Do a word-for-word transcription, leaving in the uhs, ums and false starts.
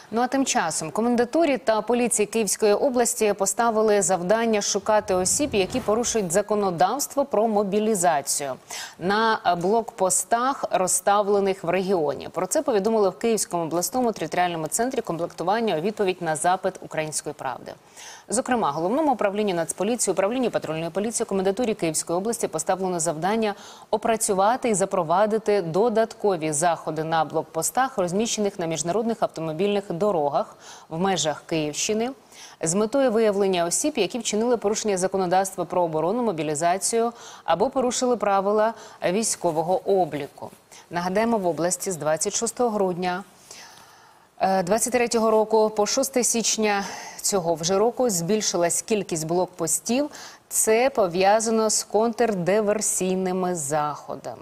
Ну а тим часом комендатурі та поліції Київської області поставили завдання шукати осіб, які порушують законодавство про мобілізацію на блокпостах, розставлених в регіоні. Про це повідомили в Київському обласному територіальному центрі комплектування у відповідь на запит «Української правди». Зокрема, Головному управлінню Нацполіції, Управлінню патрульної поліції, комендатурі Київської області поставлено завдання опрацювати і запровадити додаткові заходи на блокпостах, розміщених на міжнародних автомобільних дорогах в межах Київщини, з метою виявлення осіб, які вчинили порушення законодавства про оборону, мобілізацію або порушили правила військового обліку. Нагадаємо, в області з двадцять шостого грудня двадцять третього року по шосте січня цього вже року збільшилась кількість блокпостів. Це пов'язано з контрдиверсійними заходами.